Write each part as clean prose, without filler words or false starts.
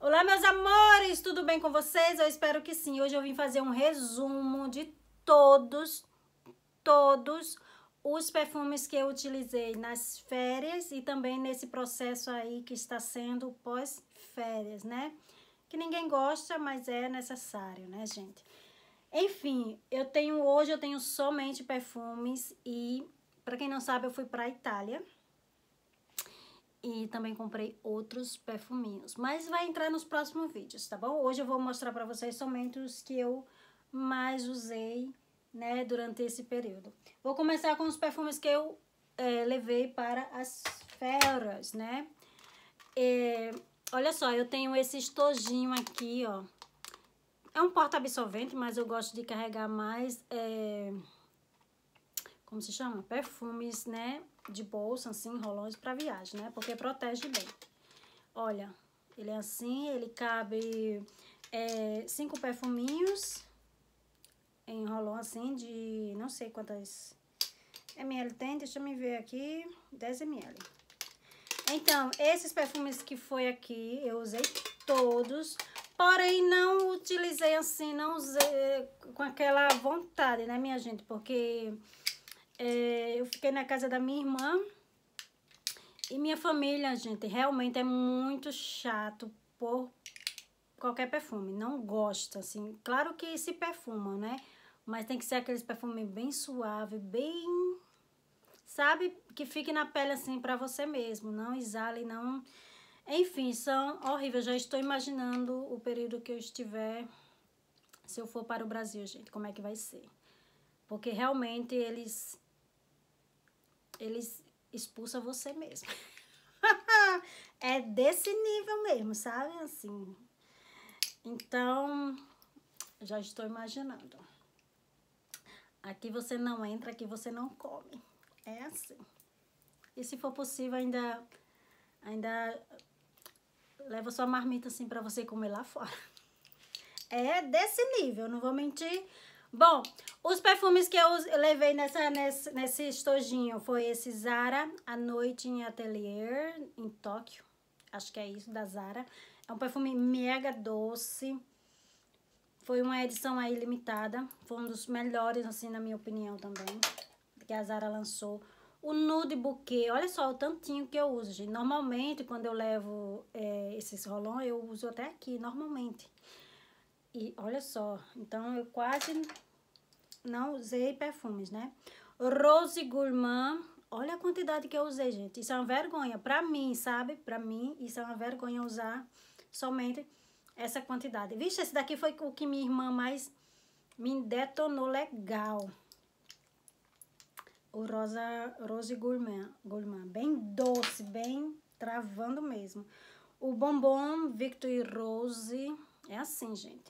Olá, meus amores, tudo bem com vocês? Eu espero que sim. Hoje eu vim fazer um resumo de todos os perfumes que eu utilizei nas férias e também nesse processo aí que está sendo pós-férias, né? Que ninguém gosta, mas é necessário, né, gente? Enfim, hoje eu tenho somente perfumes e, para quem não sabe, eu fui para a Itália. E também comprei outros perfuminhos. Mas vai entrar nos próximos vídeos, tá bom? Hoje eu vou mostrar pra vocês somente os que eu mais usei, né, durante esse período. Vou começar com os perfumes que eu levei para as férias, né? Olha só, eu tenho esse estojinho aqui, ó. É um porta-absorvente, mas eu gosto de carregar mais... como se chama? Perfumes, né? De bolsa, assim, rolões pra viagem, né? Porque protege bem. Olha, ele é assim, ele cabe 5 perfuminhos em rolão assim de não sei quantas ml tem, deixa eu me ver aqui, 10 ml. Então, esses perfumes que foi aqui, eu usei todos, porém não utilizei assim, não usei com aquela vontade, né, minha gente? Porque eu fiquei na casa da minha irmã e minha família, gente, realmente é muito chato por qualquer perfume. Não gosta, assim. Claro que se perfuma, né? Mas tem que ser aqueles perfumes bem suave, bem... Sabe? Que fique na pele, assim, pra você mesmo. Não exale, não... Enfim, são horríveis. Já estou imaginando o período que eu estiver... Se eu for para o Brasil, gente, como é que vai ser. Porque realmente eles expulsam você mesmo. É desse nível mesmo, sabe? Assim. Então, já estou imaginando. Aqui você não entra, aqui você não come. É assim. E se for possível, ainda leva sua marmita assim pra você comer lá fora. É desse nível, não vou mentir. Bom, os perfumes que eu levei nesse estojinho foi esse Zara à Noite em Atelier, em Tóquio. Acho que é isso, da Zara. É um perfume mega doce. Foi uma edição aí limitada. Foi um dos melhores, assim, na minha opinião também. Que a Zara lançou. O Nude Bouquet. Olha só o tantinho que eu uso, gente. Normalmente, quando eu levo esses rolões, eu uso até aqui, normalmente. E olha só. Então, eu quase não usei perfumes, né? Rose Gourmand. Olha a quantidade que eu usei, gente. Isso é uma vergonha. Pra mim, sabe? Pra mim, isso é uma vergonha usar somente essa quantidade. Vixe, esse daqui foi o que minha irmã mais me detonou legal. O Rose Gourmand. Bem doce, bem travando mesmo. O Bombom Victory Rose. É assim, gente.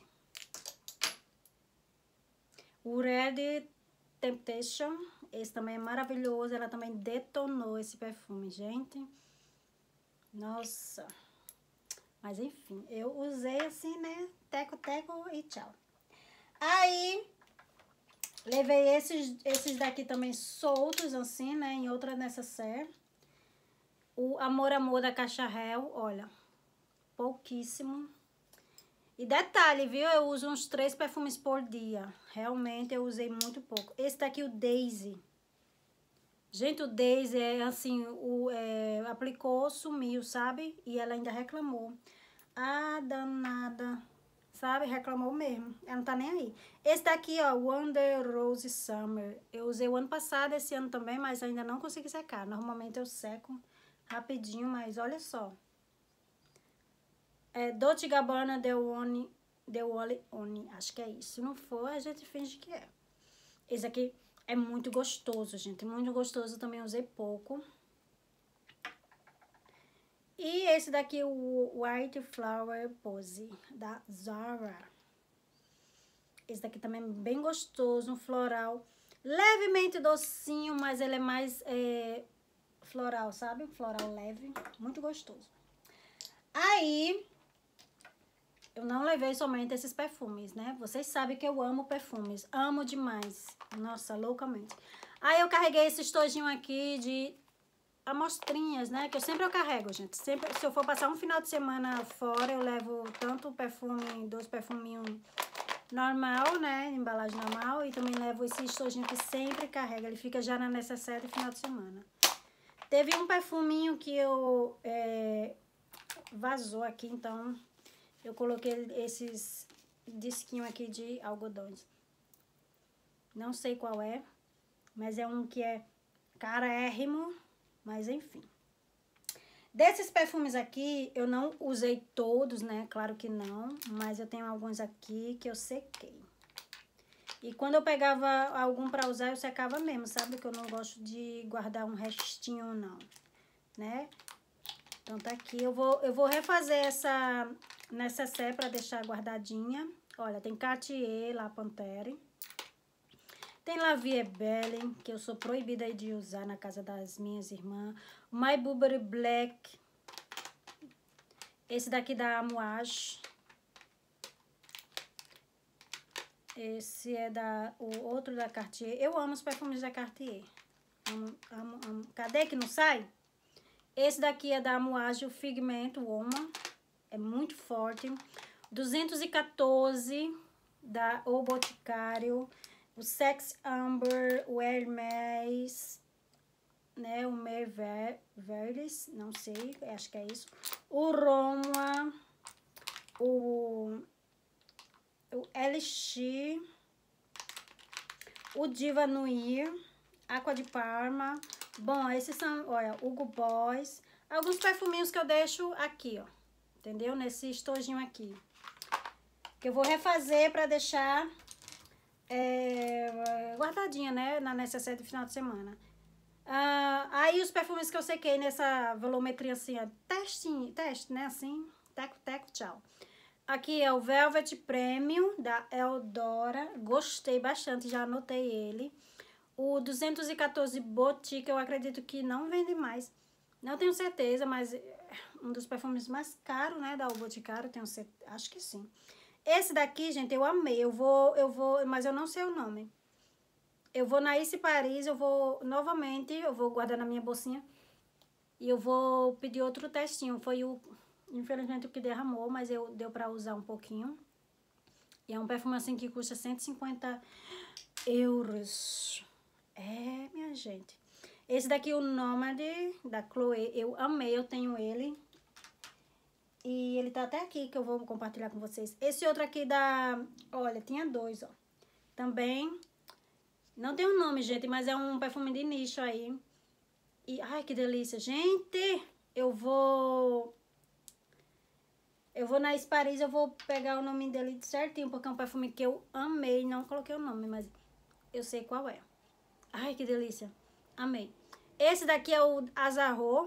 O Red Temptation. Esse também é maravilhoso. Ela também detonou esse perfume, gente. Nossa. Mas enfim, eu usei assim, né? Teco e tchau. Aí, levei esses daqui também soltos, assim, né? Em outra necessaire. O Amor da Caixa Réu, olha, pouquíssimo. E detalhe, viu? Eu uso uns 3 perfumes por dia. Realmente, eu usei muito pouco. Esse daqui, o Daisy. Gente, o Daisy é assim, aplicou, sumiu, sabe? E ela ainda reclamou. Ah, danada. Sabe? Reclamou mesmo. Ela não tá nem aí. Esse daqui, ó, Wonder Rose Summer. Eu usei o ano passado, esse ano também, mas ainda não consegui secar. Normalmente eu seco rapidinho, mas olha só. Dolce & Gabbana The Wally Oni. Acho que é isso. Se não for, a gente finge que é. Esse aqui é muito gostoso, gente. Muito gostoso. Eu também usei pouco. E esse daqui, o White Flower Pose, da Zara. Esse daqui também é bem gostoso, um floral levemente docinho, mas ele é mais floral, sabe? Floral leve, muito gostoso. Aí, eu não levei somente esses perfumes, né? Vocês sabem que eu amo perfumes, amo demais. Nossa, loucamente. Aí eu carreguei esse estojinho aqui de amostrinhas, né? Que eu carrego, gente. Sempre, se eu for passar um final de semana fora, eu levo tanto perfume, 2 perfuminhos normal, né? Embalagem normal. E também levo esse estojinho que sempre carrega. Ele fica já na necessaire de final de semana. Teve um perfuminho que eu vazou aqui, então eu coloquei esses disquinhos aqui de algodões. Não sei qual é, mas é um que é carérrimo, mas enfim. Desses perfumes aqui, eu não usei todos, né? Claro que não, mas eu tenho alguns aqui que eu sequei. E quando eu pegava algum pra usar, eu secava mesmo, sabe? Que eu não gosto de guardar um restinho, não, né? Então tá aqui, eu vou refazer essa necessaire pra deixar guardadinha. Olha, tem Cartier, La Panthère. Tem La Vie Belle, que eu sou proibida de usar na casa das minhas irmãs. My Burberry Black. Esse daqui da Amouage. Esse é o outro da Cartier. Eu amo os perfumes da Cartier. Amo, amo, amo. Cadê que não sai? Esse daqui é da Amouage, o Figment Woman. É muito forte. 214 da O Boticário. O Sex Amber, o Hermès, né? O Merveilles, não sei, acho que é isso. O Roma, o LX, o Diva Nuit, Aqua de Parma. Bom, esses são, olha, Hugo Boss. Alguns perfuminhos que eu deixo aqui, ó. Entendeu? Nesse estojinho aqui. Que eu vou refazer pra deixar guardadinha, né? Na necessaire de final de semana. Aí os perfumes que eu sequei nessa volumetria assim, ó. Teste, né? Assim. Teco, tchau. Aqui é o Velvet Premium da Eudora. Gostei bastante, já anotei ele. O 214 Boutique, eu acredito que não vende mais. Não tenho certeza, mas um dos perfumes mais caros, né? Da O Boticário, acho que sim. Esse daqui, gente, eu amei. Eu vou, mas eu não sei o nome. Eu vou na Ice Paris, eu vou guardar na minha bolsinha. E eu vou pedir outro testinho. Foi infelizmente, o que derramou, mas deu pra usar um pouquinho. E é um perfume assim que custa 150 euros. É, minha gente. Esse daqui, o Nomade, da Chloé, eu amei, eu tenho ele. E ele tá até aqui, que eu vou compartilhar com vocês. Esse outro aqui olha, tinha 2, ó. Também, não tem um nome, gente, mas é um perfume de nicho aí. E, ai, que delícia. Gente, eu vou na Ice Paris, eu vou pegar o nome dele certinho, porque é um perfume que eu amei. Não coloquei o nome, mas eu sei qual é. Ai, que delícia. Amei. Esse daqui é o Azarro.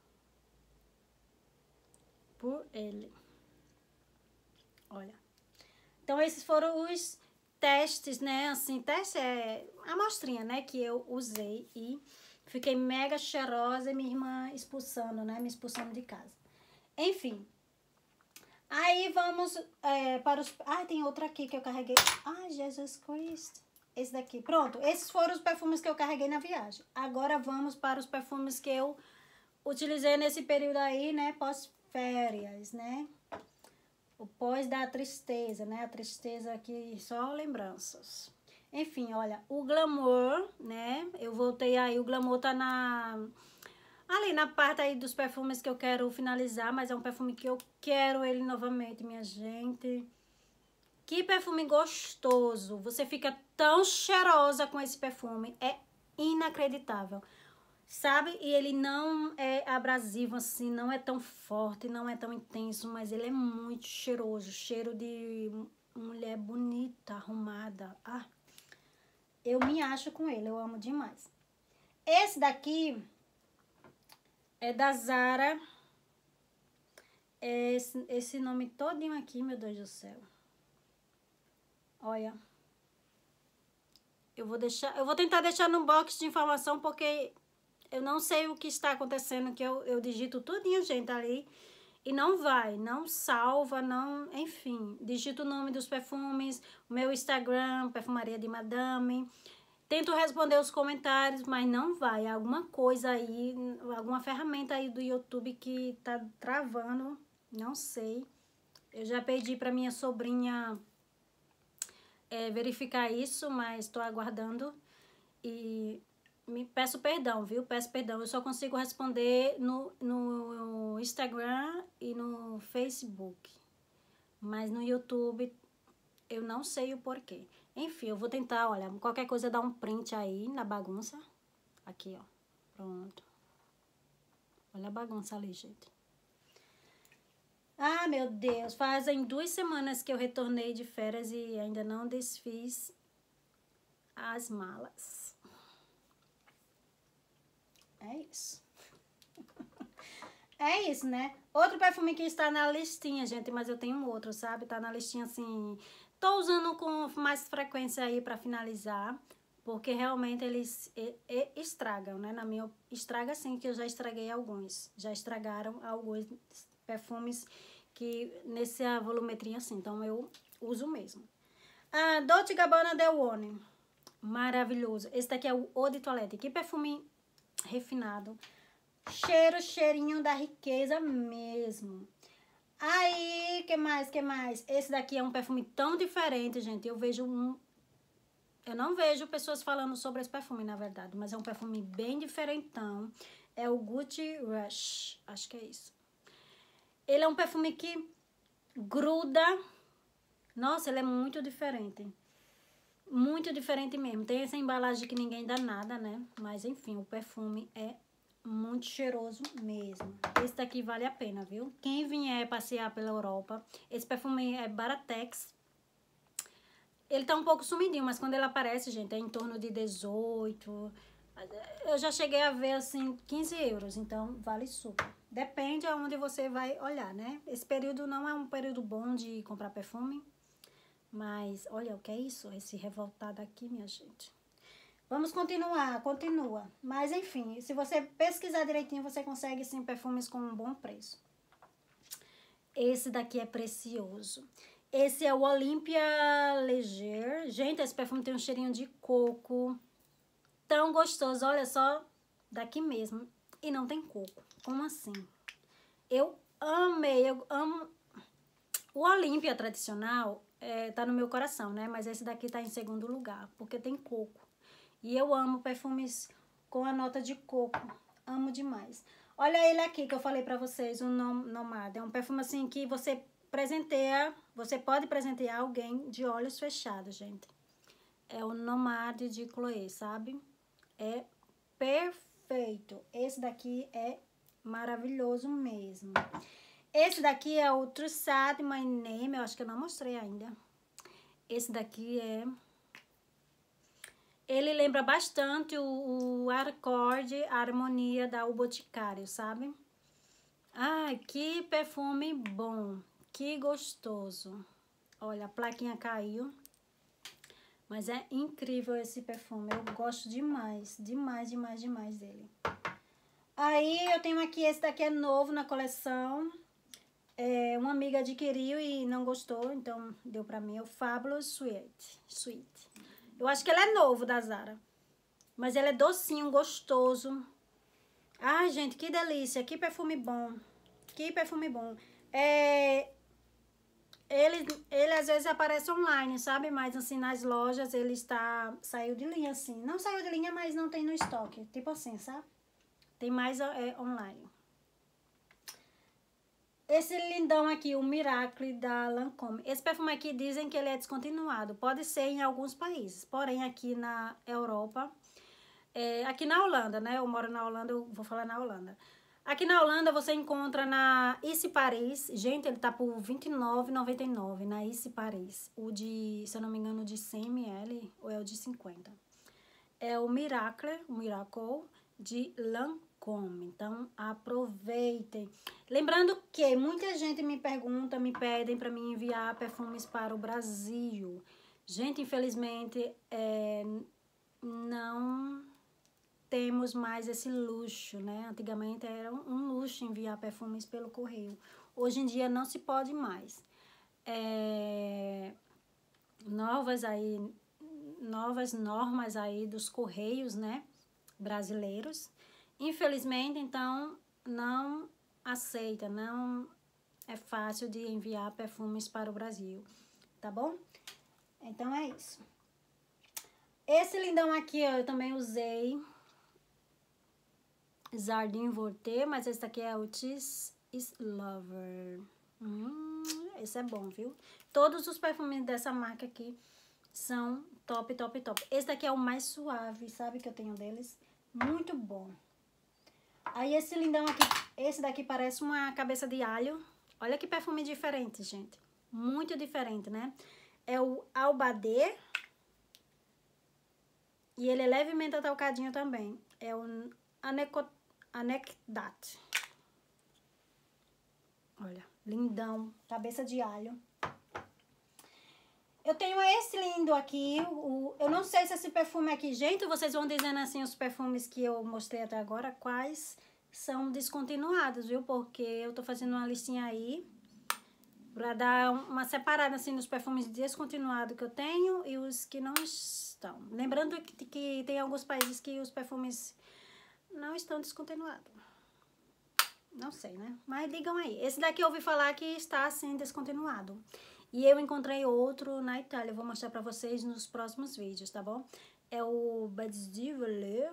Por ele. Olha. Então, esses foram os testes, né? Assim, teste é a amostrinha, né? Que eu usei e fiquei mega cheirosa e minha irmã expulsando, né? Me expulsando de casa. Enfim. Aí, vamos para os... Ah, tem outro aqui que eu carreguei. Ai, Jesus Cristo. Esse daqui. Pronto. Esses foram os perfumes que eu carreguei na viagem. Agora, vamos para os perfumes que eu utilizei nesse período aí, né? Pós-férias, né? O pós da tristeza, né? A tristeza aqui, só lembranças. Enfim, olha, o Glamour, né? Eu voltei aí, o Glamour tá ali na parte aí dos perfumes que eu quero finalizar, mas é um perfume que eu quero ele novamente, minha gente. Que perfume gostoso! Você fica tão cheirosa com esse perfume, é inacreditável. Sabe? E ele não é abrasivo assim, não é tão forte, não é tão intenso, mas ele é muito cheiroso. Cheiro de mulher bonita, arrumada. Ah, eu me acho com ele, eu amo demais. Esse daqui é da Zara. Esse nome todinho aqui, meu Deus do céu. Olha. Eu vou tentar deixar no box de informação, porque eu não sei o que está acontecendo, que eu digito tudinho, gente, ali, e não vai, não salva, não, enfim. Digito o nome dos perfumes, o meu Instagram, Perfumaria de Madame. Tento responder os comentários, mas não vai. Alguma coisa aí, alguma ferramenta aí do YouTube que tá travando, não sei. Eu já pedi pra minha sobrinha verificar isso, mas tô aguardando. E me peço perdão, viu? Peço perdão. Eu só consigo responder no Instagram e no Facebook. Mas no YouTube eu não sei o porquê. Enfim, eu vou tentar, olha, qualquer coisa dar um print aí na bagunça. Aqui, ó. Pronto. Olha a bagunça ali, gente. Ah, meu Deus. Fazem 2 semanas que eu retornei de férias e ainda não desfiz as malas. É isso. É isso, né? Outro perfume que está na listinha, gente, mas eu tenho outro, sabe? Tá na listinha assim... Tô usando com mais frequência aí pra finalizar, porque realmente eles estragam, né? Estraga sim, que eu já estraguei alguns. Já estragaram alguns perfumes que nessa volumetria assim, então eu uso mesmo. Ah, Dolce & Gabbana The One. Maravilhoso. Esse daqui é o Eau de Toilette. Que perfume refinado. Cheirinho da riqueza mesmo. Aí, que mais? Esse daqui é um perfume tão diferente, gente. Eu não vejo pessoas falando sobre esse perfume, na verdade. Mas é um perfume bem diferentão. É o Gucci Rush. Acho que é isso. Ele é um perfume que gruda. Nossa, ele é muito diferente. Muito diferente mesmo. Tem essa embalagem que ninguém dá nada, né? Mas, enfim, o perfume é muito cheiroso mesmo. Esse daqui vale a pena, viu? Quem vier passear pela Europa, esse perfume é Baratex. Ele tá um pouco sumidinho, mas quando ele aparece, gente, é em torno de 18. Eu já cheguei a ver, assim, 15 euros, então vale super. Depende aonde você vai olhar, né? Esse período não é um período bom de comprar perfume, mas olha o que é isso, esse revoltado aqui, minha gente. Vamos continuar, continua. Mas, enfim, se você pesquisar direitinho, você consegue, sim, perfumes com um bom preço. Esse daqui é precioso. Esse é o Olympia Leger. Gente, esse perfume tem um cheirinho de coco. Tão gostoso, olha só, daqui mesmo. E não tem coco. Como assim? Eu amei, eu amo... O Olympia tradicional tá no meu coração, né? Mas esse daqui tá em segundo lugar, porque tem coco. E eu amo perfumes com a nota de coco. Amo demais. Olha ele aqui que eu falei pra vocês, o Nomad. É um perfume assim que você presenteia, você pode presentear alguém de olhos fechados, gente. É o Nomad de Chloé, sabe? É perfeito. Esse daqui é maravilhoso mesmo. Esse daqui é o Trussard My Name, eu acho que eu não mostrei ainda. Esse daqui é... Ele lembra bastante o acorde, a harmonia da O Boticário, sabe? Ai, que perfume bom, que gostoso. Olha, a plaquinha caiu. Mas é incrível esse perfume, eu gosto demais, demais dele. Aí eu tenho aqui, esse daqui é novo na coleção. Uma amiga adquiriu e não gostou, então deu pra mim. É o Fabulous Sweet. Eu acho que ele é novo da Zara. Mas ele é docinho, gostoso. Ai, gente, que delícia. Que perfume bom. Que perfume bom. Ele às vezes aparece online, sabe? Mas assim, nas lojas ele saiu de linha, assim. Não saiu de linha, mas não tem no estoque. Tipo assim, sabe? Tem mais online. Esse lindão aqui, o Miracle da Lancôme. Esse perfume aqui dizem que ele é descontinuado. Pode ser em alguns países. Porém, aqui na Europa... aqui na Holanda, né? Eu moro na Holanda, eu vou falar na Holanda. Aqui na Holanda você encontra na Issy Paris. Gente, ele tá por R$29,99 na Issy Paris. O de, se eu não me engano, de 100 ml ou é o de 50. É o Miracle de Lancôme. Então, aproveitem. Lembrando que muita gente me pedem para mim enviar perfumes para o Brasil. Gente, infelizmente, não temos mais esse luxo, né? Antigamente era um luxo enviar perfumes pelo correio. Hoje em dia não se pode mais. Novas aí, novas normas aí dos correios, né, brasileiros. Infelizmente, então, não aceita, não é fácil de enviar perfumes para o Brasil, tá bom? Então é isso. Esse lindão aqui, ó, eu também usei Jardim Vorté, mas esse daqui é o Cheese is Lover. Esse é bom, viu? Todos os perfumes dessa marca aqui são top, top, top. Esse daqui é o mais suave, sabe, que eu tenho deles? Muito bom. Aí esse lindão aqui, esse daqui parece uma cabeça de alho. Olha que perfume diferente, gente. Muito diferente, né? É o Albadé. E ele é levemente atalcadinho também. É o Anecdat. Olha, lindão. Cabeça de alho. Eu tenho esse lindo aqui. Eu não sei se esse perfume aqui... Gente, vocês vão dizendo assim os perfumes que eu mostrei até agora, quais são descontinuados, viu? Porque eu tô fazendo uma listinha aí pra dar uma separada assim nos perfumes descontinuados que eu tenho e os que não estão. Lembrando que tem alguns países que os perfumes não estão descontinuados. Não sei, né? Mas digam aí. Esse daqui eu ouvi falar que está assim descontinuado. E eu encontrei outro na Itália. Eu vou mostrar pra vocês nos próximos vídeos, tá bom? É o Badivolet.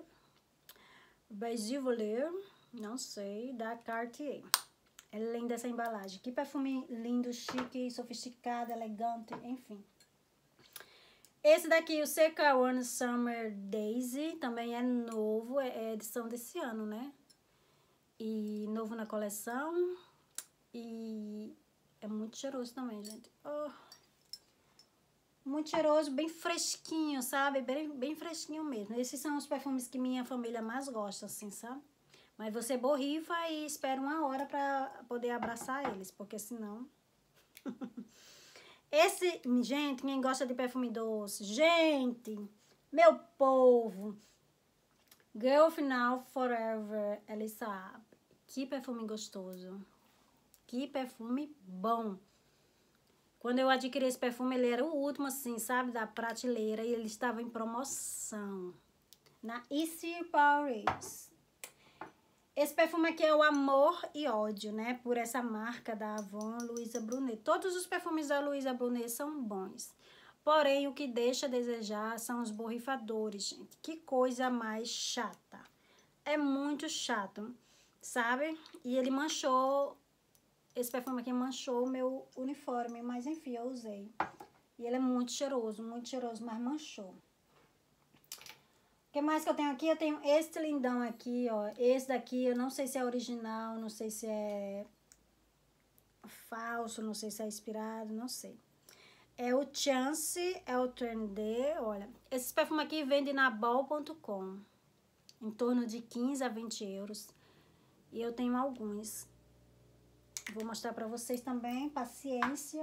Não sei, da Cartier. É linda essa embalagem. Que perfume lindo, chique, sofisticado, elegante, enfim. Esse daqui, o Seca One Summer Daisy, também é novo, é edição desse ano, né? E novo na coleção. E é muito cheiroso também, gente. Oh. Muito cheiroso, bem fresquinho, sabe? Bem fresquinho mesmo. Esses são os perfumes que minha família mais gosta, assim, sabe? Mas você borrifa e espera 1 hora pra poder abraçar eles, porque senão... Esse, gente, quem gosta de perfume doce, gente, meu povo, Girl Final Forever, ela sabe. Que perfume gostoso. Que perfume bom. Quando eu adquiri esse perfume, ele era o último, assim, sabe, da prateleira, e ele estava em promoção na Easy Paris. Esse perfume aqui é o Amor e Ódio, né? Por essa marca da Avon Louisa Brunet. Todos os perfumes da Louisa Brunet são bons. Porém, o que deixa a desejar são os borrifadores, gente. Que coisa mais chata. É muito chato, sabe? E ele manchou... Esse perfume aqui manchou o meu uniforme, mas enfim, eu usei. E ele é muito cheiroso, mas manchou. O que mais que eu tenho aqui? Eu tenho esse lindão aqui, ó. Esse daqui, eu não sei se é original, não sei se é falso, não sei se é inspirado, não sei. É o Chance, é o Trendy, olha. Esse perfume aqui vende na bol.com. Em torno de 15 a 20 euros. E eu tenho alguns. Vou mostrar pra vocês também, paciência.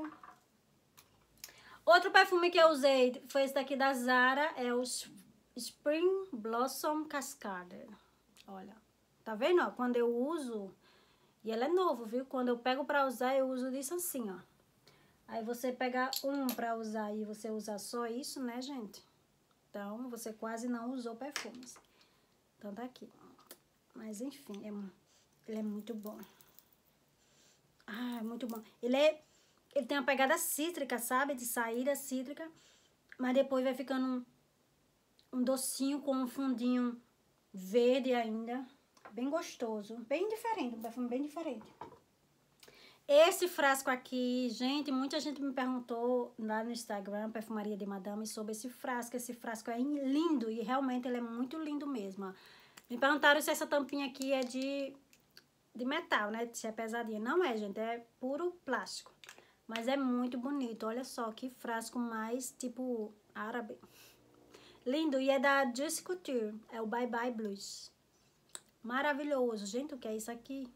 Outro perfume que eu usei foi esse daqui da Zara, é o Spring Blossom Cascade. Olha, tá vendo, ó? Quando eu uso, e ele é novo, viu? Quando eu pego pra usar, eu uso disso assim, ó. Aí você pega um pra usar e você usar só isso, né, gente? Então, você quase não usou perfumes. Então, tá aqui. Mas, enfim, ele é muito bom. Ah, é muito bom. Ele tem uma pegada cítrica, sabe? De saída cítrica. Mas depois vai ficando um docinho com um fundinho verde ainda. Bem gostoso. Bem diferente. Um perfume bem diferente. Esse frasco aqui, gente, muita gente me perguntou lá no Instagram, Perfumaria de Madame, sobre esse frasco. Esse frasco é lindo e realmente ele é muito lindo mesmo, ó. Me perguntaram se essa tampinha aqui é de metal, né? Se é pesadinha. Não é, gente. É puro plástico. Mas é muito bonito. Olha só que frasco mais tipo árabe. Lindo. E é da Juicy Couture. É o Bye Bye Blues. Maravilhoso. Gente, o que é isso aqui?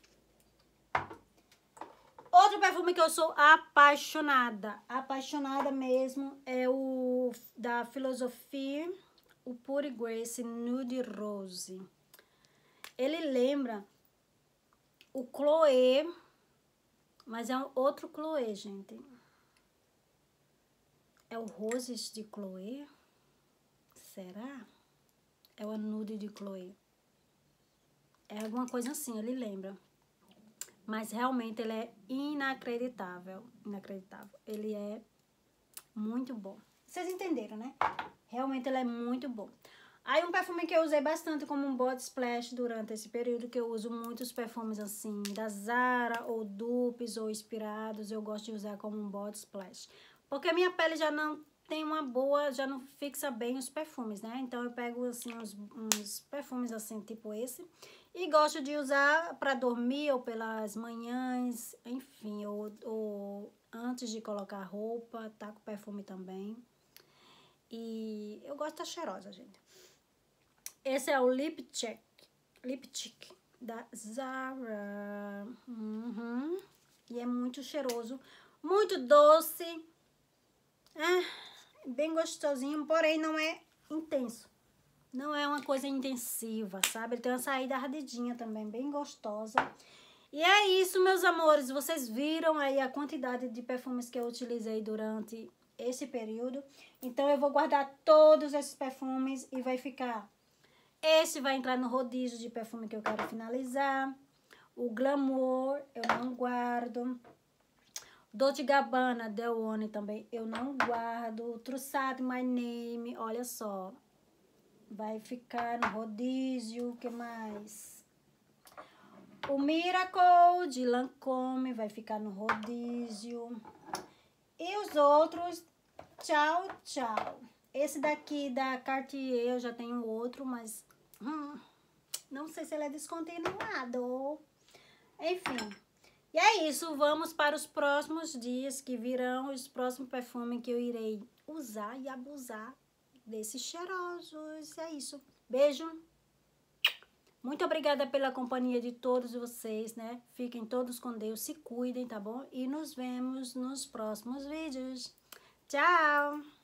Outro perfume que eu sou apaixonada. Apaixonada mesmo. É o da Philosophy. O Pure Grace Nude Rose. Ele lembra o Chloé, mas é um outro Chloé, gente. É o Roses de Chloé. Será? É o Nude de Chloe. É alguma coisa assim, ele lembra. Mas realmente ele é inacreditável. Inacreditável. Ele é muito bom. Vocês entenderam, né? Realmente ele é muito bom. Aí um perfume que eu usei bastante como um body splash durante esse período, que eu uso muitos perfumes assim, da Zara, ou dupes, ou inspirados, eu gosto de usar como um body splash. Porque a minha pele já não tem uma boa, já não fixa bem os perfumes, né? Então eu pego assim uns perfumes assim, tipo esse, e gosto de usar para dormir ou pelas manhãs, enfim, ou antes de colocar roupa, tá com perfume também. E eu gosto da cheirosa, gente. Esse é o Lipstick da Zara. E é muito cheiroso, muito doce. Bem gostosinho, porém não é intenso. Não é uma coisa intensiva, sabe? Ele tem uma saída ardidinha também, bem gostosa. E é isso, meus amores. Vocês viram aí a quantidade de perfumes que eu utilizei durante esse período. Então, eu vou guardar todos esses perfumes e vai ficar... Esse vai entrar no rodízio de perfume que eu quero finalizar. O Glamour, eu não guardo. Dolce & Gabbana, The One também, eu não guardo. Trussado My Name, olha só. Vai ficar no rodízio, o que mais? O Miracle, de Lancôme, vai ficar no rodízio. E os outros, tchau, tchau. Esse daqui da Cartier, eu já tenho outro, mas... não sei se ele é descontinuado. Enfim. E é isso, vamos para os próximos dias que virão, os próximos perfumes que eu irei usar e abusar desses cheirosos. É isso. Beijo. Muito obrigada pela companhia de todos vocês, né? Fiquem todos com Deus, se cuidem, tá bom? E nos vemos nos próximos vídeos. Tchau!